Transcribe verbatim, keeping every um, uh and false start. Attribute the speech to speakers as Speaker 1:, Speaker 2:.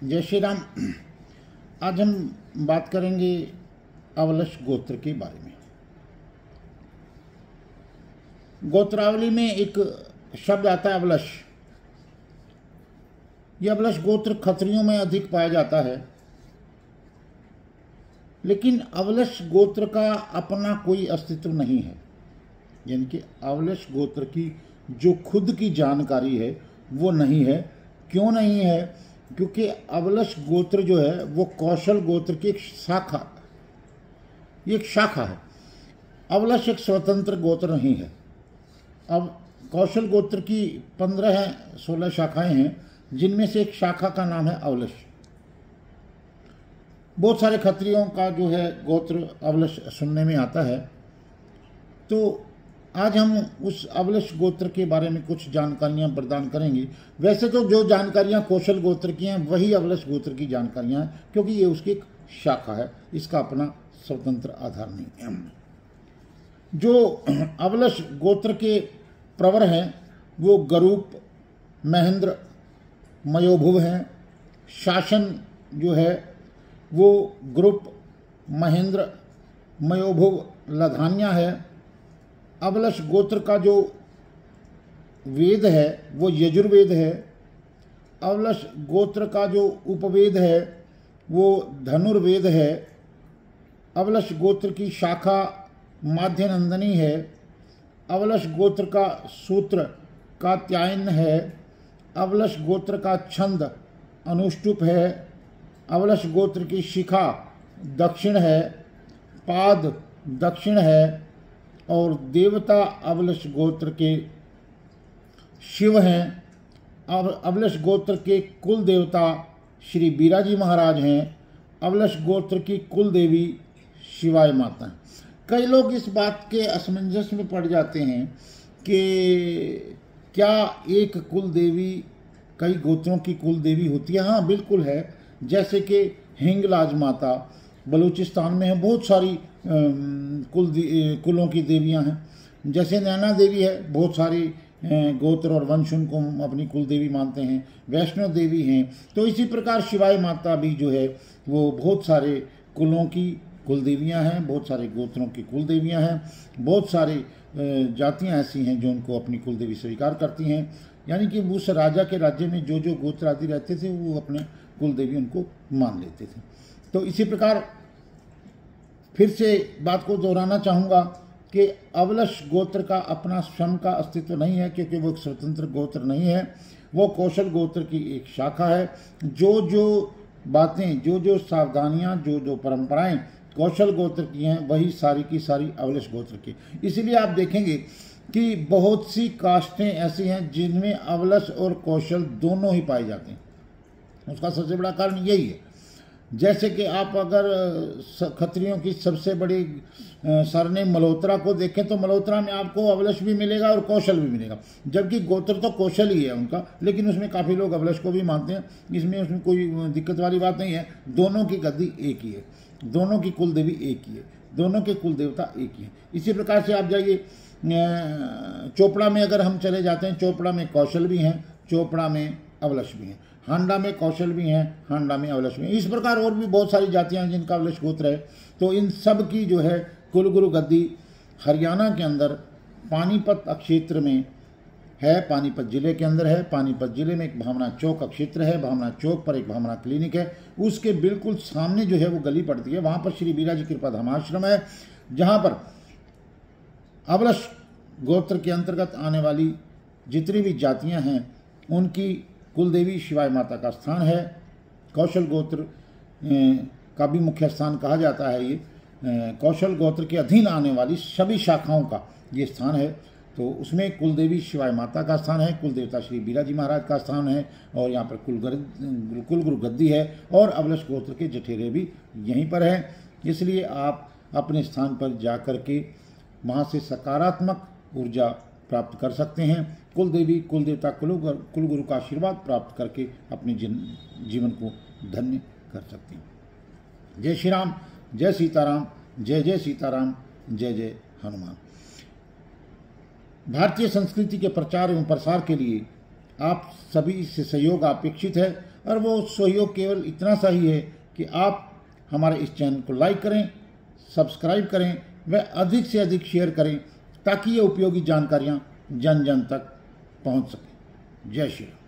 Speaker 1: जय श्री राम। आज हम बात करेंगे अवलश गोत्र के बारे में। गोत्रावली में एक शब्द आता है अवलश। यह अवलश गोत्र खत्रियों में अधिक पाया जाता है, लेकिन अवलश गोत्र का अपना कोई अस्तित्व नहीं है। यानी कि अवलश गोत्र की जो खुद की जानकारी है वो नहीं है। क्यों नहीं है? क्योंकि अवलश गोत्र जो है वो कौशल गोत्र की एक शाखा, ये एक शाखा है। अवलश एक स्वतंत्र गोत्र नहीं है। अब कौशल गोत्र की पंद्रह है सोलह शाखाएं हैं, जिनमें से एक शाखा का नाम है अवलश। बहुत सारे खत्रियों का जो है गोत्र अवलश सुनने में आता है। तो आज हम उस अवलश गोत्र के बारे में कुछ जानकारियां प्रदान करेंगे। वैसे तो जो जानकारियां कौशल गोत्र की हैं वही अवलश गोत्र की जानकारियां हैं, क्योंकि ये उसकी एक शाखा है, इसका अपना स्वतंत्र आधार नहीं है। जो अवलश गोत्र के प्रवर हैं वो गरूप, महेंद्र, मयोभुव हैं। शासन जो है वो ग्रुप, महेंद्र, मयोभुव, लधान्या है। अवलश गोत्र का जो वेद है वो यजुर्वेद है। अवलश गोत्र का जो उपवेद है वो धनुर्वेद है। अवलश गोत्र की शाखा माध्यनंदनी है। अवलश गोत्र का सूत्र कात्यायन है। अवलश गोत्र का छंद अनुष्टुप है। अवलश गोत्र की शिखा दक्षिण है, पाद दक्षिण है। और देवता अवलश गोत्र के शिव हैं। अब अवलश गोत्र के कुल देवता श्री बीराजी महाराज हैं। अवलश गोत्र की कुल देवी शिवाय माता हैं। कई लोग इस बात के असमंजस में पड़ जाते हैं कि क्या एक कुल देवी कई गोत्रों की कुल देवी होती है? हाँ, बिल्कुल है। जैसे कि हिंगलाज माता बलूचिस्तान में है, बहुत सारी कुल कुलों की देवियां हैं। जैसे नैना देवी है, बहुत सारी गोत्र और वंश उनको अपनी कुल देवी मानते हैं। वैष्णो देवी हैं। तो इसी प्रकार शिवाय माता भी जो है वो बहुत सारे कुलों की कुल देवियाँ हैं, बहुत सारे गोत्रों की कुल देवियाँ हैं। बहुत सारी जातियाँ ऐसी हैं जो उनको अपनी कुल देवी स्वीकार करती हैं। यानी कि उस राजा के राज्य में जो जो गोत्र आदि रहते थे वो अपने कुल देवी उनको मान लेते थे। तो इसी प्रकार फिर से बात को दोहराना चाहूँगा कि अवलश गोत्र का अपना स्वयं का अस्तित्व नहीं है, क्योंकि वो एक स्वतंत्र गोत्र नहीं है। वो कौशल गोत्र की एक शाखा है। जो जो बातें, जो जो सावधानियाँ, जो जो परंपराएं कौशल गोत्र की हैं वही सारी की सारी अवलश गोत्र की। इसलिए आप देखेंगे कि बहुत सी कास्टें ऐसी हैं जिनमें अवलश और कौशल दोनों ही पाए जाते हैं। उसका सबसे बड़ा कारण यही है। जैसे कि आप अगर खत्रियों की सबसे बड़ी सरनेम मल्होत्रा को देखें तो मल्होत्रा में आपको अवलश भी मिलेगा और कौशल भी मिलेगा, जबकि गोत्र तो कौशल ही है उनका, लेकिन उसमें काफ़ी लोग अवलश को भी मानते हैं। इसमें उसमें कोई दिक्कत वाली बात नहीं है। दोनों की गद्दी एक ही है, दोनों की कुल देवी एक ही है, दोनों के कुल देवता एक ही है। इसी प्रकार से आप जाइए चोपड़ा में, अगर हम चले जाते हैं, चोपड़ा में कौशल भी हैं, चोपड़ा में अवलश भी हैं। हांडा में कौशल भी हैं, हांडा में अवलश भी हैं। इस प्रकार और भी बहुत सारी जातियां हैं जिनका अवलश गोत्र है। तो इन सब की जो है कुलगुरु गद्दी हरियाणा के अंदर पानीपत क्षेत्र में है, पानीपत जिले के अंदर है। पानीपत जिले में एक भावना चौक क्षेत्र है। भावना चौक पर एक भावना क्लिनिक है। उसके बिल्कुल सामने जो है वो गली पड़ती है, वहाँ पर श्री बीराजी कृपा धाम आश्रम है, जहाँ पर अवलश गोत्र के अंतर्गत आने वाली जितनी भी जातियाँ हैं उनकी कुल देवी शिवाय माता का स्थान है। कौशल गोत्र का भी मुख्य स्थान कहा जाता है। ये कौशल गोत्र के अधीन आने वाली सभी शाखाओं का ये स्थान है। तो उसमें कुल देवी शिवाय माता का स्थान है, कुल देवता श्री बीराजी महाराज का स्थान है, और यहाँ पर कुल कुलगुरु गद्दी है, और अवलश गोत्र के जठेरे भी यहीं पर हैं। इसलिए आप अपने स्थान पर जा कर के वहाँ से सकारात्मक ऊर्जा प्राप्त कर सकते हैं। कुल देवी, कुल देवता, कुल गुरु का आशीर्वाद प्राप्त करके अपने जीवन को धन्य कर सकते हैं। जय श्री राम, जय सीताराम, जय जय सीताराम, जय जय हनुमान। भारतीय संस्कृति के प्रचार एवं प्रसार के लिए आप सभी से सहयोग अपेक्षित है। और वो सहयोग केवल इतना सा ही है कि आप हमारे इस चैनल को लाइक करें, सब्सक्राइब करें व अधिक से अधिक शेयर करें ताकि ये उपयोगी जानकारियाँ जन जन तक पहुँच सकें। जय श्री राम।